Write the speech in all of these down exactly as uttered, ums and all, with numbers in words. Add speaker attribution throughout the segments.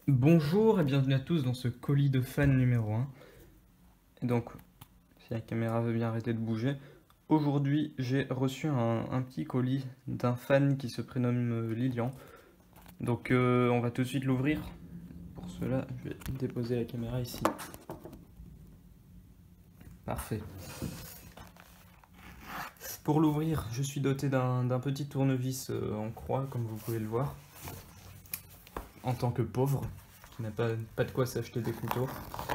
Speaker 1: Bonjour et bienvenue à tous dans ce colis de fan numéro un. Et donc, si la caméra veut bien arrêter de bouger, aujourd'hui j'ai reçu un, un petit colis d'un fan qui se prénomme euh, Lilian. Donc euh, on va tout de suite l'ouvrir. Pour cela, je vais déposer la caméra ici. Parfait. Pour l'ouvrir, je suis doté d'un d'un petit tournevis euh, en croix, comme vous pouvez le voir. En tant que pauvre, qui n'a pas, pas de quoi s'acheter des couteaux.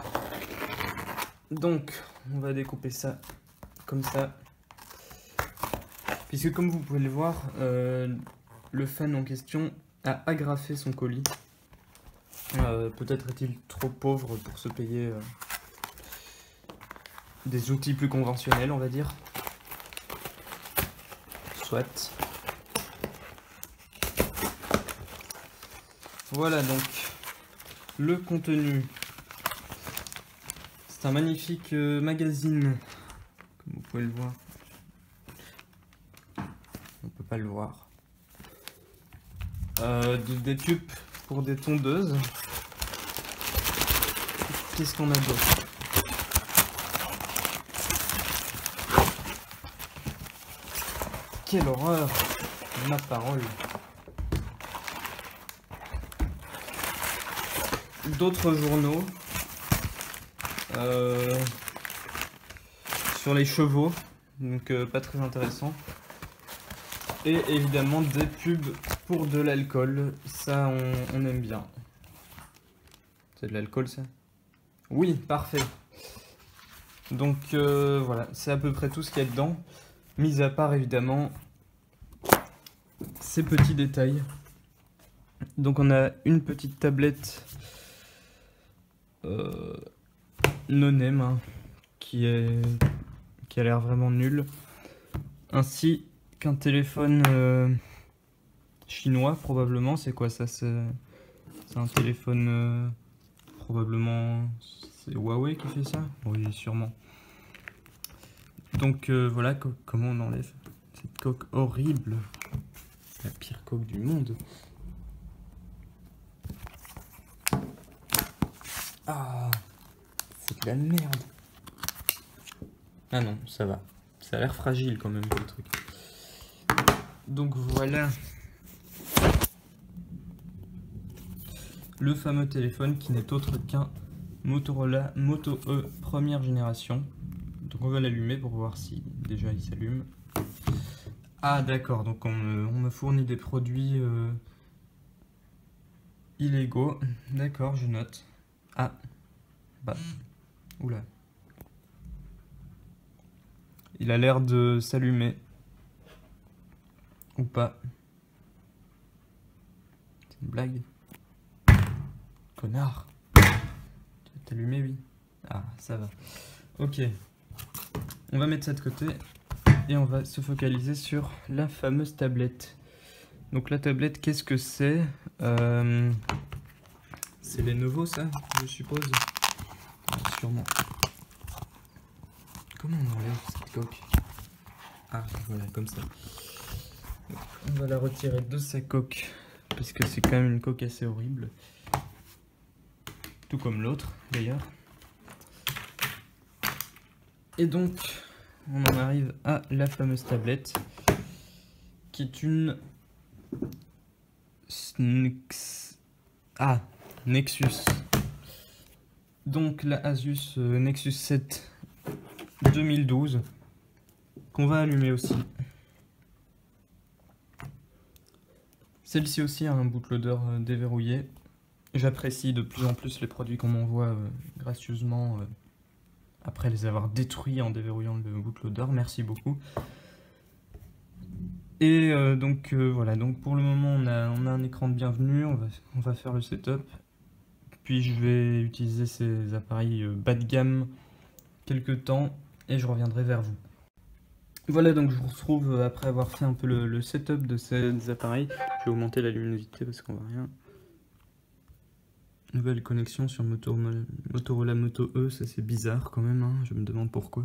Speaker 1: Donc, on va découper ça comme ça. Puisque comme vous pouvez le voir, euh, le fan en question a agrafé son colis. Euh, Peut-être est-il trop pauvre pour se payer euh, des outils plus conventionnels, on va dire. Soit. Voilà donc le contenu. C'est un magnifique euh, magazine, comme vous pouvez le voir. On peut pas le voir. Euh, de- des tubes pour des tondeuses. Qu'est-ce qu'on a d'autre? Quelle horreur! Ma parole. D'autres journaux euh, sur les chevaux, donc euh, pas très intéressant. Et évidemment des pubs pour de l'alcool, ça on, on aime bien. C'est de l'alcool ça? Oui, parfait. Donc euh, voilà, c'est à peu près tout ce qu'il y a dedans, mis à part évidemment ces petits détails. Donc on a une petite tablette euh, no-name hein, qui est qui a l'air vraiment nulle, ainsi qu'un téléphone euh, chinois probablement. C'est quoi ça? C'est un téléphone euh, probablement c'est Huawei qui fait ça? Oui, sûrement. Donc euh, voilà co comment on enlève cette coque horrible. C'est la pire coque du monde. Ah, c'est de la merde. Ah non, ça va. Ça a l'air fragile quand même le truc. Donc voilà le fameux téléphone qui n'est autre qu'un Motorola Moto E première génération. Donc on va l'allumer pour voir si déjà il s'allume. Ah d'accord, donc on me, on me fournit des produits euh, illégaux. D'accord, je note. Ah, bah, oula. Il a l'air de s'allumer. Ou pas. C'est une blague. Connard. Tu vas t'allumer, oui. Ah, ça va. Ok. On va mettre ça de côté. Et on va se focaliser sur la fameuse tablette. Donc la tablette, qu'est-ce que c'est? euh, C'est Lenovo ça, je suppose. Ah, sûrement. Comment on enlève cette coque? Ah, voilà, comme ça. Donc, on va la retirer de sa coque, parce que c'est quand même une coque assez horrible. Tout comme l'autre, d'ailleurs. Et donc, on en arrive à la fameuse tablette, qui est une... Snix... Ah, Nexus. Donc la Asus euh, Nexus sept deux mille douze, qu'on va allumer aussi. Celle-ci aussi a un bootloader euh, déverrouillé. J'apprécie de plus en plus les produits qu'on m'envoie euh, gracieusement euh, après les avoir détruits en déverrouillant le bootloader. Merci beaucoup. Et euh, donc euh, voilà, donc pour le moment on a, on a un écran de bienvenue, on va, on va faire le setup. Puis je vais utiliser ces appareils euh, bas de gamme quelques temps et je reviendrai vers vous. Voilà, donc je vous retrouve après avoir fait un peu le, le setup de ces appareils. Je vais augmenter la luminosité parce qu'on voit rien. Nouvelle connexion sur Motorola, Motorola Moto E, ça c'est bizarre quand même, hein, je me demande pourquoi.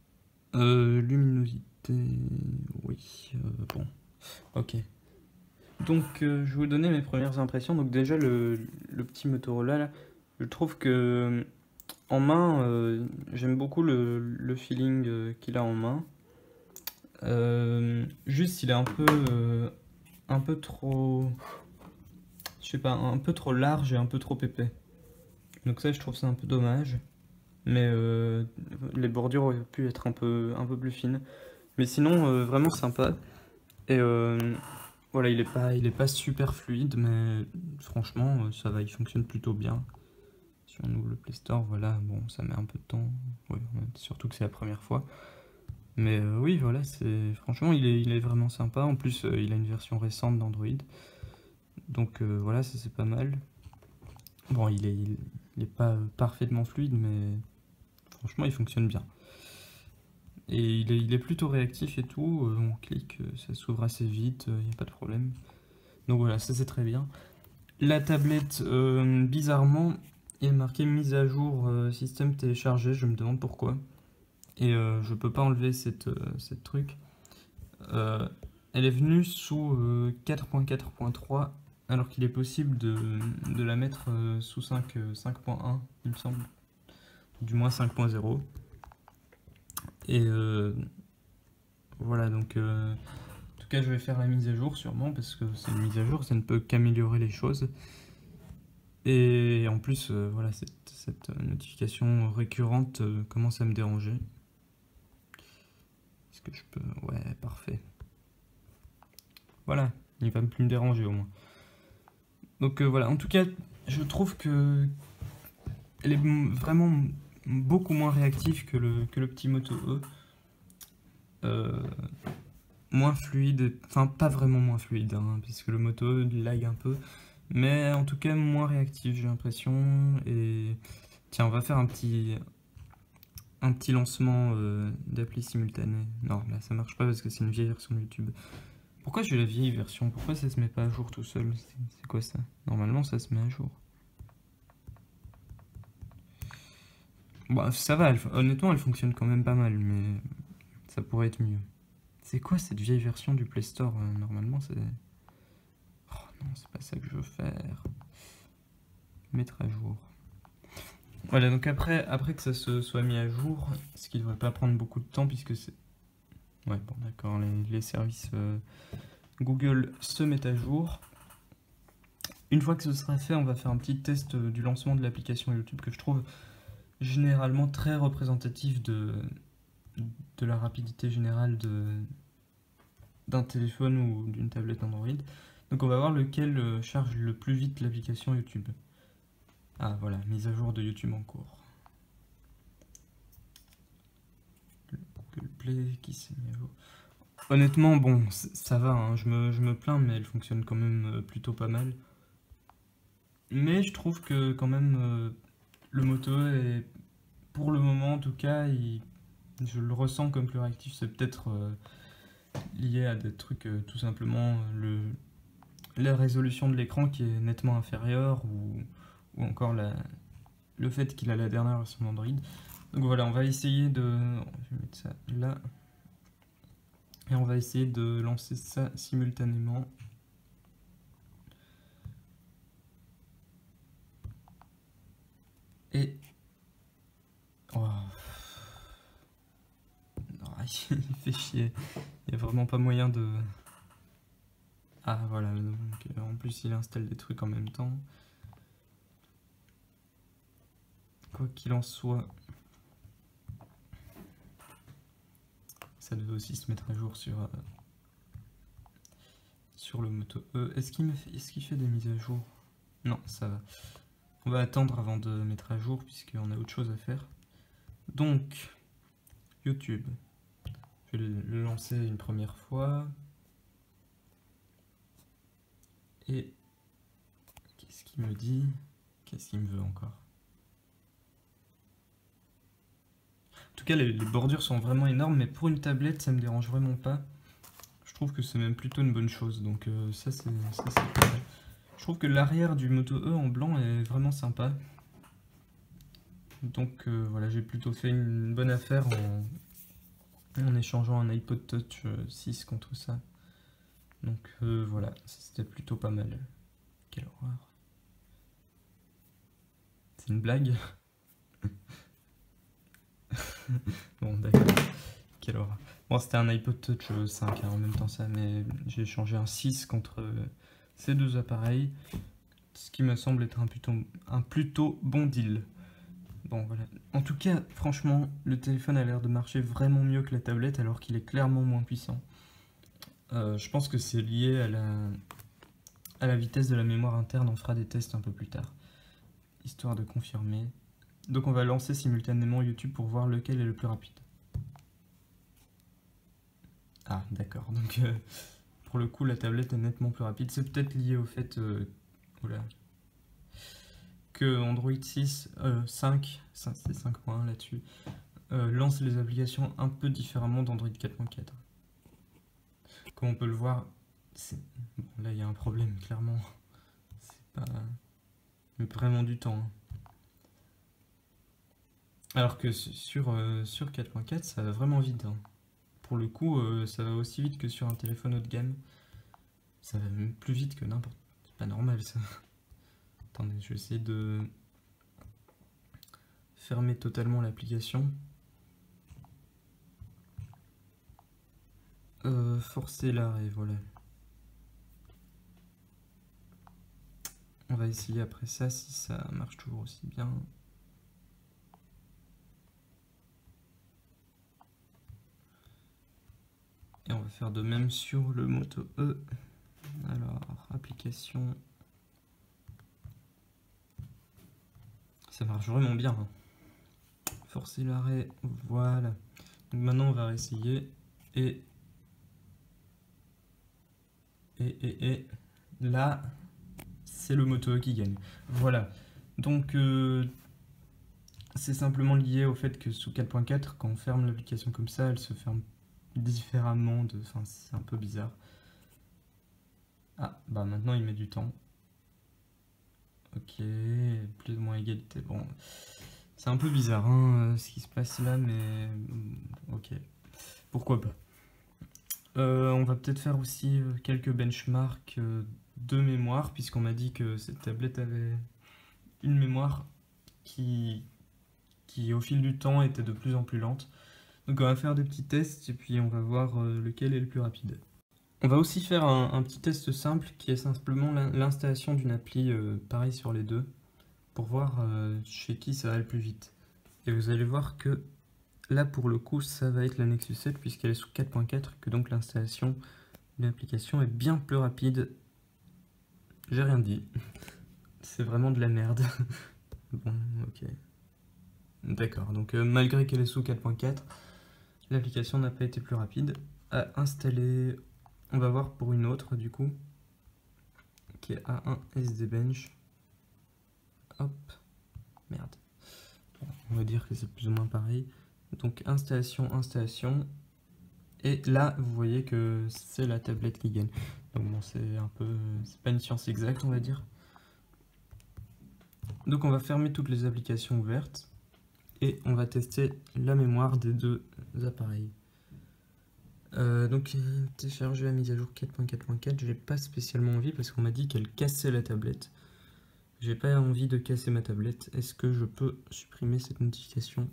Speaker 1: Euh, luminosité, oui, euh, bon, ok. Donc euh, je vais vous donner mes premières impressions. Donc déjà le, le petit Motorola là, je trouve que en main, euh, j'aime beaucoup le, le feeling euh, qu'il a en main. Euh, juste il est un peu, euh, un peu trop, je sais pas, un peu trop large et un peu trop épais. Donc ça je trouve ça un peu dommage. Mais euh, les bordures auraient pu être un peu, un peu plus fines. Mais sinon euh, vraiment sympa. Et euh, voilà, il est pas, il est pas super fluide, mais franchement, euh, ça va, il fonctionne plutôt bien. Si on ouvre le Play Store, voilà, bon, ça met un peu de temps. Oui, surtout que c'est la première fois. Mais euh, oui, voilà, c'est franchement, il est, il est vraiment sympa. En plus, euh, il a une version récente d'Android. Donc euh, voilà, ça c'est pas mal. Bon, il est, il, il est pas parfaitement fluide, mais franchement, il fonctionne bien. Et il est, il est plutôt réactif et tout. Euh, on clique, euh, ça s'ouvre assez vite, il n'y a pas de problème. Donc voilà, ça c'est très bien. La tablette, euh, bizarrement, il est marqué mise à jour euh, système téléchargé, je me demande pourquoi. Et euh, je peux pas enlever cette, euh, cette truc. Euh, elle est venue sous euh, quatre point quatre point trois, alors qu'il est possible de, de la mettre euh, sous cinq point un, il me semble. Du moins cinq point zéro. Et euh, voilà, donc euh, en tout cas je vais faire la mise à jour sûrement, parce que c'est une mise à jour, ça ne peut qu'améliorer les choses. Et en plus, euh, voilà, cette, cette notification récurrente euh, commence à me déranger. Est-ce que je peux... Ouais, parfait. Voilà, il va plus me déranger au moins. Donc euh, voilà, en tout cas, je trouve que elle est vraiment beaucoup moins réactive que le, que le petit Moto E. Euh, moins fluide, enfin pas vraiment moins fluide, hein, puisque le Moto E lag un peu. Mais en tout cas, moins réactif, j'ai l'impression. Et tiens, on va faire un petit... un petit lancement euh, d'appli simultanée. Non, là ça marche pas parce que c'est une vieille version de YouTube. Pourquoi j'ai la vieille version? Pourquoi ça se met pas à jour tout seul? C'est quoi ça? Normalement ça se met à jour. Bon, ça va, elle, honnêtement elle fonctionne quand même pas mal, mais ça pourrait être mieux. C'est quoi cette vieille version du Play Store? Normalement c'est... Oh non, c'est pas ça que je veux faire. Mettre à jour. Voilà, donc après, après que ça se soit mis à jour, ce qui devrait pas prendre beaucoup de temps puisque c'est... Ouais, bon d'accord, les, les services euh, Google se mettent à jour. Une fois que ce sera fait, on va faire un petit test euh, du lancement de l'application YouTube que je trouve généralement très représentatif de, de la rapidité générale de, d'un téléphone ou d'une tablette Android. Donc on va voir lequel euh, charge le plus vite l'application YouTube. Ah voilà, mise à jour de YouTube en cours. Google Play qui s'est mis à jour. Honnêtement, bon, ça va, hein, je, me, je me plains, mais elle fonctionne quand même plutôt pas mal. Mais je trouve que quand même, euh, le Moto est, pour le moment en tout cas, il, je le ressens comme plus réactif. C'est peut-être euh, lié à des trucs, euh, tout simplement, le, la résolution de l'écran qui est nettement inférieure, ou, ou encore la, le fait qu'il a la dernière version d'Android. Donc voilà, on va essayer de... Je vais mettre ça là. Et on va essayer de lancer ça simultanément. Et... Oh. Non, il fait chier. Il n'y a vraiment pas moyen de... Ah voilà, donc en plus il installe des trucs en même temps. Quoi qu'il en soit... Ça devait aussi se mettre à jour sur... Euh, sur le Moto E. Est-ce qu'il me fait... Est-ce qu'il fait des mises à jour? Non, ça va. On va attendre avant de mettre à jour puisqu'on a autre chose à faire. Donc, YouTube. Je vais le lancer une première fois. Et qu'est-ce qu'il me dit? Qu'est-ce qu'il me veut encore? En tout cas, les, les bordures sont vraiment énormes, mais pour une tablette, ça me dérange vraiment pas. Je trouve que c'est même plutôt une bonne chose, donc euh, ça c'est pas mal. Je trouve que l'arrière du Moto E en blanc est vraiment sympa. Donc euh, voilà, j'ai plutôt fait une bonne affaire en, en échangeant un iPod Touch six contre ça. Donc euh, voilà, c'était plutôt pas mal. Quelle horreur. C'est une blague? Bon, d'accord. Quelle horreur. Bon, c'était un iPod Touch cinq hein, en même temps ça, mais j'ai échangé un six contre euh, ces deux appareils, ce qui me semble être un plutôt, un plutôt bon deal. Bon, voilà. En tout cas, franchement, le téléphone a l'air de marcher vraiment mieux que la tablette, alors qu'il est clairement moins puissant. Euh, je pense que c'est lié à la, à la vitesse de la mémoire interne. On fera des tests un peu plus tard, histoire de confirmer. Donc on va lancer simultanément YouTube pour voir lequel est le plus rapide. Ah, d'accord. Donc, euh, pour le coup, la tablette est nettement plus rapide. C'est peut-être lié au fait euh, oula, que Android six, euh, cinq, c'est cinq point un là-dessus, euh, lance les applications un peu différemment d'Android quatre point quatre. Comme on peut le voir, bon, là il y a un problème, clairement. C'est pas vraiment du temps. Hein. Alors que sur, euh, sur quatre point quatre, ça va vraiment vite. Hein. Pour le coup, euh, ça va aussi vite que sur un téléphone haut de gamme. Ça va même plus vite que n'importe. C'est pas normal ça. Attendez, je vais essayer de fermer totalement l'application. Euh, forcer l'arrêt, voilà. On va essayer après ça si ça marche toujours aussi bien. Et on va faire de même sur le Moto E. Alors, application. Ça marche vraiment bien. Hein. Forcer l'arrêt, voilà. Donc maintenant on va réessayer. Et... Et, et, et... Là, c'est le Moto E qui gagne. Voilà. Donc, euh, c'est simplement lié au fait que sous quatre point quatre, quand on ferme l'application comme ça, elle se ferme différemment. De... Enfin, c'est un peu bizarre. Ah, bah maintenant il met du temps. Ok, plus ou moins égalité. Bon, c'est un peu bizarre hein, ce qui se passe là, mais ok, pourquoi pas. Euh, on va peut-être faire aussi quelques benchmarks de mémoire, puisqu'on m'a dit que cette tablette avait une mémoire qui, qui, au fil du temps, était de plus en plus lente. Donc on va faire des petits tests et puis on va voir lequel est le plus rapide. On va aussi faire un, un petit test simple qui est simplement l'installation d'une appli euh, pareil sur les deux pour voir euh, chez qui ça va le plus vite. Et vous allez voir que là pour le coup ça va être la Nexus sept puisqu'elle est sous quatre point quatre, que donc l'installation de l'application est bien plus rapide. J'ai rien dit. C'est vraiment de la merde. Bon, ok. D'accord, donc euh, malgré qu'elle est sous quatre point quatre, l'application n'a pas été plus rapide à installer. On va voir pour une autre du coup, qui est A un S D Bench. Hop, merde. Bon, on va dire que c'est plus ou moins pareil. Donc installation, installation. Et là, vous voyez que c'est la tablette qui gagne. Donc bon, c'est un peu, c'est pas une science exacte, on va dire. Donc on va fermer toutes les applications ouvertes et on va tester la mémoire des deux appareils. Euh, donc télécharger la mise à jour quatre point quatre point quatre, j'ai pas spécialement envie parce qu'on m'a dit qu'elle cassait la tablette. J'ai pas envie de casser ma tablette. Est-ce que je peux supprimer cette notification?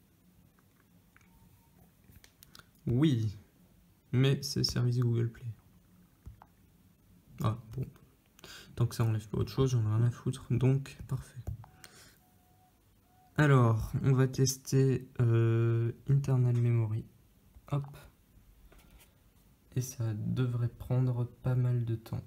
Speaker 1: Oui, mais c'est service Google Play. Ah bon, tant que ça enlève pas autre chose, j'en ai rien à foutre, donc parfait. Alors, on va tester euh, internal memory. Hop. Et ça devrait prendre pas mal de temps.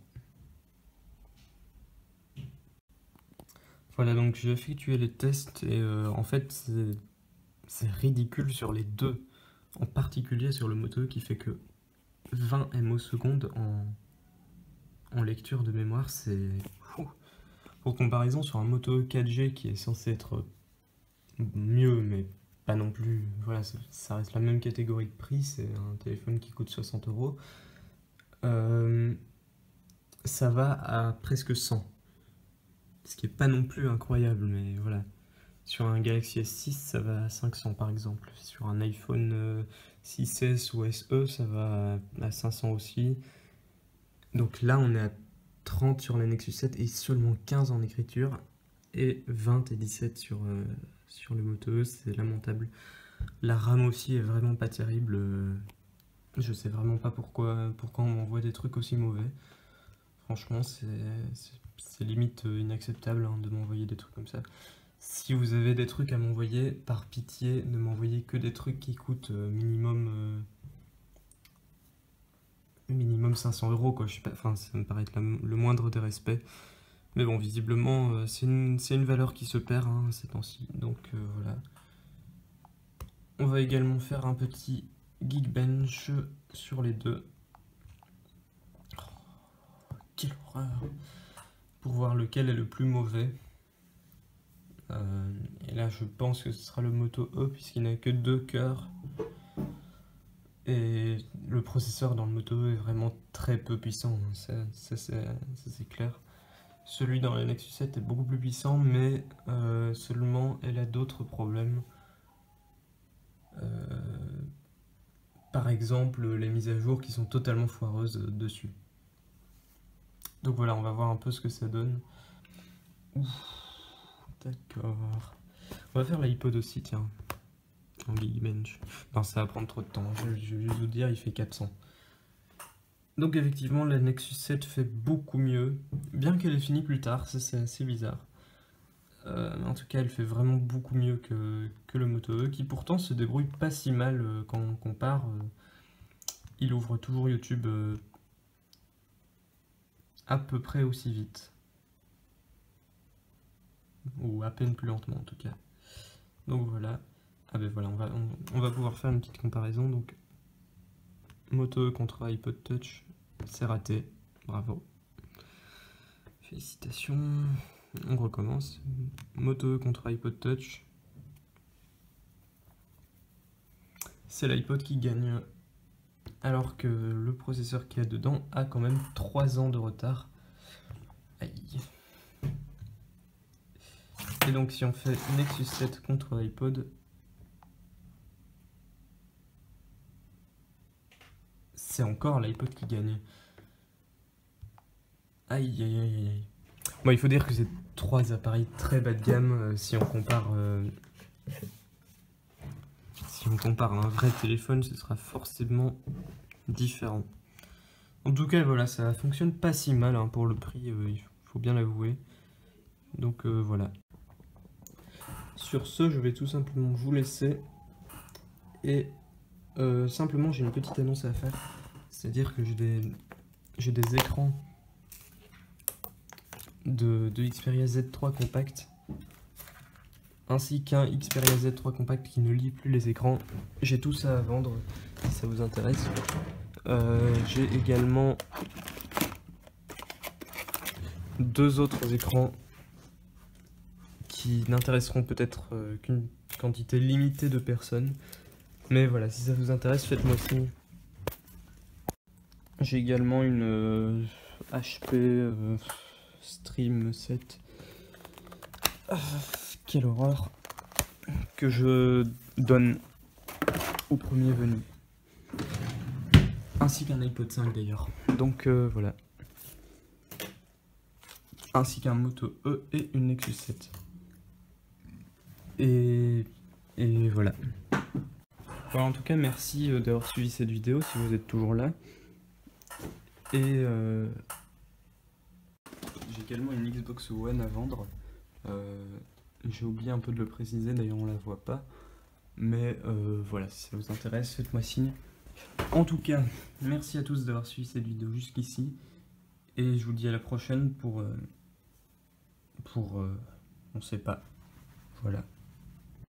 Speaker 1: Voilà, donc j'ai effectué les tests et euh, en fait c'est ridicule sur les deux. En particulier sur le Moto qui fait que vingt mégaoctets par seconde en, en lecture de mémoire, c'est... Pour comparaison, sur un Moto quatre G qui est censé être mieux, mais pas non plus... Voilà, ça reste la même catégorie de prix, c'est un téléphone qui coûte soixante euros. Euh, ça va à presque cent. Ce qui est pas non plus incroyable, mais voilà. Sur un Galaxy S six, ça va à cinq cents par exemple. Sur un iPhone six S ou S E, ça va à cinq cents aussi. Donc là, on est à trente sur la Nexus sept et seulement quinze en écriture. Et vingt et dix-sept sur, euh, sur le Moto E, c'est lamentable. La RAM aussi est vraiment pas terrible. euh, Je sais vraiment pas pourquoi, pourquoi on m'envoie des trucs aussi mauvais. Franchement, c'est limite inacceptable hein, de m'envoyer des trucs comme ça. Si vous avez des trucs à m'envoyer, par pitié, ne m'envoyez que des trucs qui coûtent euh, minimum... Euh, minimum cinq cents euros, quoi. Je sais pas, enfin, ça me paraît être la, le moindre des respects. Mais bon, visiblement, euh, c'est une, c'est une valeur qui se perd hein, ces temps-ci. Donc euh, voilà. On va également faire un petit Geekbench sur les deux. Oh, quelle horreur! Pour voir lequel est le plus mauvais. Euh, et là, je pense que ce sera le Moto E, puisqu'il n'a que deux cœurs. Et le processeur dans le Moto E est vraiment très peu puissant, ça, ça c'est clair. Celui dans la Nexus sept est beaucoup plus puissant, mais euh, seulement elle a d'autres problèmes. Euh, par exemple, les mises à jour qui sont totalement foireuses dessus. Donc voilà, on va voir un peu ce que ça donne. D'accord. On va faire l'iPod aussi, tiens. En Geekbench. Non, ça va prendre trop de temps. Je, je vais juste vous dire, il fait quatre cents. Donc effectivement, la Nexus sept fait beaucoup mieux. Bien qu'elle ait fini plus tard, ça c'est assez bizarre. Euh, en tout cas, elle fait vraiment beaucoup mieux que, que le Moto E, qui pourtant se débrouille pas si mal euh, quand on compare. Euh, il ouvre toujours YouTube euh, à peu près aussi vite. Ou à peine plus lentement en tout cas. Donc voilà. Ah ben voilà, on va, on, on va pouvoir faire une petite comparaison. Donc, Moto E contre iPod Touch, c'est raté. Bravo. Félicitations. On recommence. Moto E contre iPod Touch. C'est l'iPod qui gagne. Alors que le processeur qu'il y a dedans a quand même trois ans de retard. Aïe. Et donc si on fait Nexus sept contre iPod, c'est encore l'iPod qui gagne. Aïe aïe aïe aïe. Bon, il faut dire que c'est trois appareils très bas de gamme euh, si on compare euh, si on compare à un vrai téléphone, ce sera forcément différent. En tout cas, voilà, ça fonctionne pas si mal hein, pour le prix, euh, il faut bien l'avouer. Donc euh, voilà. Sur ce, je vais tout simplement vous laisser et euh, simplement j'ai une petite annonce à faire. C'est-à-dire que j'ai des, j'ai des écrans de, de Xperia Z trois compact ainsi qu'un Xperia Z trois compact qui ne lit plus les écrans. J'ai tout ça à vendre si ça vous intéresse. Euh, j'ai également deux autres écrans qui n'intéresseront peut-être euh, qu'une quantité limitée de personnes. Mais voilà, si ça vous intéresse, faites-moi signe. J'ai également une euh, H P euh, Stream sept. Ah, quelle horreur. Que je donne au premier venu. Ainsi qu'un iPod cinq d'ailleurs. Donc euh, voilà. Ainsi qu'un Moto E et une Nexus sept. Et, et voilà. Voilà, en tout cas, merci d'avoir suivi cette vidéo si vous êtes toujours là. Et euh, j'ai également une Xbox One à vendre. Euh, j'ai oublié un peu de le préciser, d'ailleurs on la voit pas. Mais euh, voilà, si ça vous intéresse, faites-moi signe. En tout cas, merci à tous d'avoir suivi cette vidéo jusqu'ici. Et je vous dis à la prochaine pour... Euh, pour... Euh, on sait pas. Voilà.